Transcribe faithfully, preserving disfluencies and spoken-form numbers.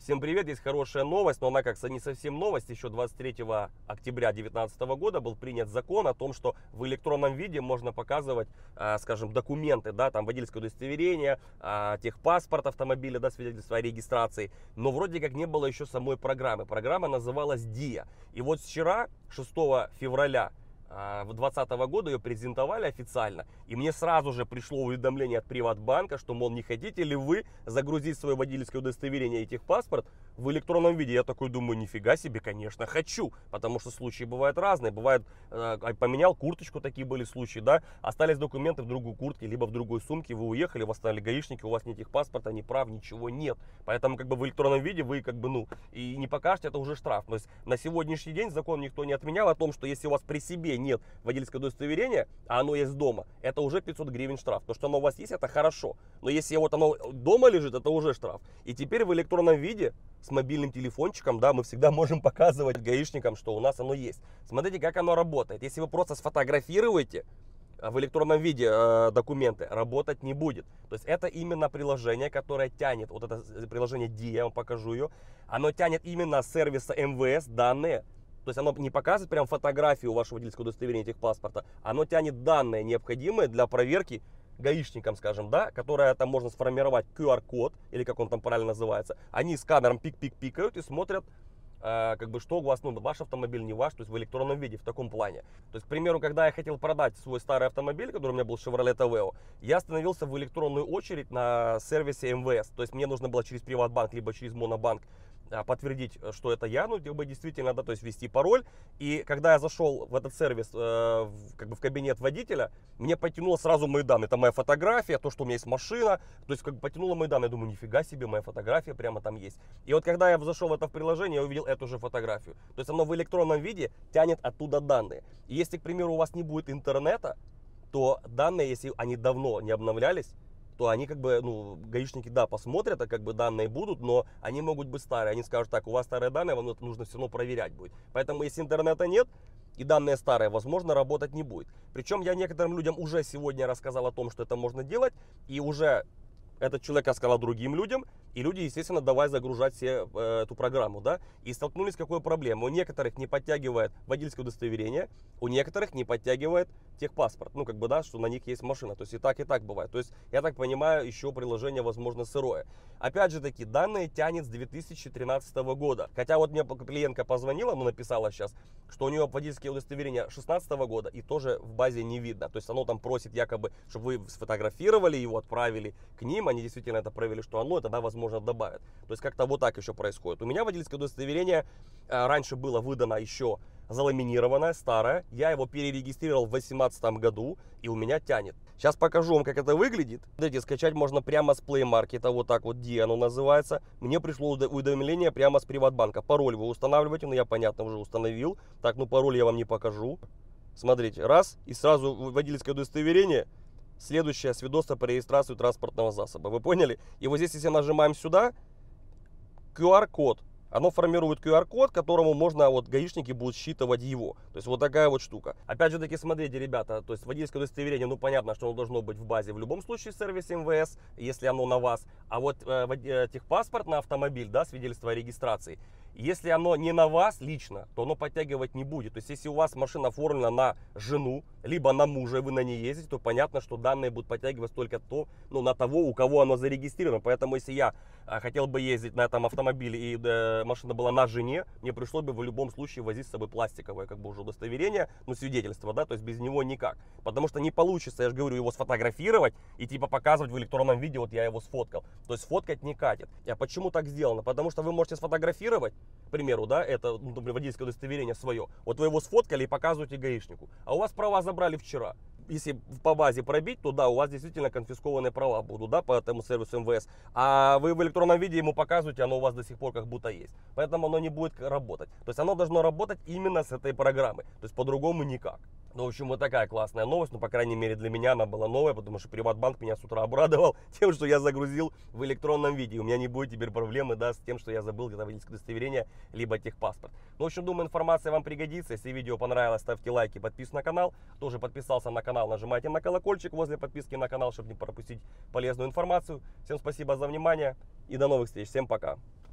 Всем привет, есть хорошая новость, но она как не совсем новость. Еще двадцать третьего октября две тысячи девятнадцатого года был принят закон о том, что в электронном виде можно показывать, скажем, документы, да, там водительское удостоверение, техпаспорт автомобиля, да, свидетельство о регистрации. Но вроде как не было еще самой программы. Программа называлась диа. И вот вчера, шестого февраля две тысячи двадцатого года, ее презентовали официально, и мне сразу же пришло уведомление от Приватбанка, что, мол, не хотите ли вы загрузить свое водительское удостоверение и техпаспорт в электронном виде. Я такой думаю, нифига себе, конечно, хочу, потому что случаи бывают разные. Бывает, э, поменял курточку, такие были случаи, да, остались документы в другой куртке, либо в другой сумке, вы уехали, вас стали гаишники, у вас ни техпаспорта, ни прав, ничего нет. Поэтому как бы в электронном виде вы как бы, ну, и не покажете, это уже штраф. То есть на сегодняшний день закон никто не отменял о том, что если у вас при себе нет водительского удостоверения, а оно есть дома, это уже пятьсот гривен штраф. То, что оно у вас есть, это хорошо. Но если вот оно дома лежит, это уже штраф. И теперь в электронном виде с мобильным телефончиком, да, мы всегда можем показывать гаишникам, что у нас оно есть. Смотрите, как оно работает. Если вы просто сфотографируете в электронном виде э, документы, работать не будет. То есть это именно приложение, которое тянет, вот это приложение диа, я вам покажу ее, оно тянет именно с сервиса эм вэ эс данные. То есть оно не показывает прям фотографию вашего водительского удостоверения, техпаспорта, оно тянет данные, необходимые для проверки гаишникам, скажем, да, которая там можно сформировать ку ар код, или как он там правильно называется. Они сканером пик-пик-пикают и смотрят, э, как бы, что у вас, ну, ваш автомобиль, не ваш, то есть в электронном виде, в таком плане. То есть, к примеру, когда я хотел продать свой старый автомобиль, который у меня был Chevrolet Aveo, я остановился в электронную очередь на сервисе эм вэ эс. То есть мне нужно было через Приватбанк, либо через Монобанк подтвердить, что это я, ну, как бы действительно, да, то есть ввести пароль. И когда я зашел в этот сервис, э, в, как бы в кабинет водителя, мне потянуло сразу мои данные. Это моя фотография, то, что у меня есть машина, то есть как бы потянуло мои данные. Я думаю, нифига себе, моя фотография прямо там есть. И вот когда я зашел в это приложение, я увидел эту же фотографию. То есть оно в электронном виде тянет оттуда данные. И если, к примеру, у вас не будет интернета, то данные, если они давно не обновлялись, то они как бы, ну, гаишники, да, посмотрят, а как бы данные будут, но они могут быть старые. Они скажут, так, у вас старые данные, вам это нужно все равно проверять будет. Поэтому, если интернета нет и данные старые, возможно, работать не будет. Причем я некоторым людям уже сегодня рассказал о том, что это можно делать, и уже этот человек рассказал другим людям, и люди, естественно, давай загружать все э, эту программу, да, и столкнулись с какой проблемой. У некоторых не подтягивает водительское удостоверение, у некоторых не подтягивает техпаспорт, ну, как бы, да, что на них есть машина, то есть и так, и так бывает. То есть, я так понимаю, еще приложение, возможно, сырое. Опять же таки, данные тянет с две тысячи тринадцатого года, хотя вот мне клиентка позвонила, ну, написала сейчас, что у нее водительское удостоверение шестнадцатого года, и тоже в базе не видно, то есть оно там просит якобы, чтобы вы сфотографировали его, отправили к ним, они действительно это проверили, что оно, и тогда, возможно, добавят. То есть как-то вот так еще происходит. У меня водительское удостоверение э, раньше было выдано еще заламинированное, старое. Я его перерегистрировал в две тысячи восемнадцатом году, и у меня тянет. Сейчас покажу вам, как это выглядит. Смотрите, скачать можно прямо с Play Market, вот так вот, диа оно называется. Мне пришло уведомление прямо с Приватбанка. Пароль вы устанавливаете, ну я, понятно, уже установил. Так, ну пароль я вам не покажу. Смотрите, раз, и сразу водительское удостоверение. Следующее свидетельство по регистрации транспортного засоба. Вы поняли? И вот здесь, если нажимаем сюда, ку ар код. Оно формирует ку ар код, которому можно, вот, гаишники будут считывать его. То есть вот такая вот штука. Опять же таки, смотрите, ребята, то есть водительское удостоверение, ну понятно, что оно должно быть в базе в любом случае в сервисе эм вэ эс, если оно на вас. А вот э, техпаспорт на автомобиль, да, свидетельство о регистрации, если оно не на вас лично, то оно подтягивать не будет. То есть если у вас машина оформлена на жену, либо на мужа, и вы на ней ездите, то понятно, что данные будут подтягиваться только то, ну, на того, у кого оно зарегистрировано. Поэтому если я а, хотел бы ездить на этом автомобиле, и э, машина была на жене, мне пришлось бы в любом случае возить с собой пластиковое, как бы, уже удостоверение, ну, свидетельство, да, то есть без него никак. Потому что не получится, я же говорю, его сфотографировать и типа показывать в электронном виде, вот я его сфоткал. То есть фоткать не катит. А почему так сделано? Потому что вы можете сфотографировать, к примеру, да, это, ну, водительское удостоверение свое. Вот вы его сфоткали и показываете гаишнику. А у вас права забрали вчера. Если по базе пробить, то да, у вас действительно конфискованные права будут, да, по этому сервису эм вэ эс. А вы в электронном виде ему показываете, оно у вас до сих пор как будто есть. Поэтому оно не будет работать. То есть оно должно работать именно с этой программой. То есть по-другому никак. Ну, в общем, вот такая классная новость. Ну, по крайней мере, для меня она была новая, потому что Приватбанк меня с утра обрадовал тем, что я загрузил в электронном виде. У меня не будет теперь проблемы, да, с тем, что я забыл где-то водительское удостоверение, либо техпаспорт. Ну, в общем, думаю, информация вам пригодится. Если видео понравилось, ставьте лайки, подписывайтесь на канал. Тоже подписался на канал, нажимайте на колокольчик возле подписки на канал, чтобы не пропустить полезную информацию. Всем спасибо за внимание и до новых встреч. Всем пока.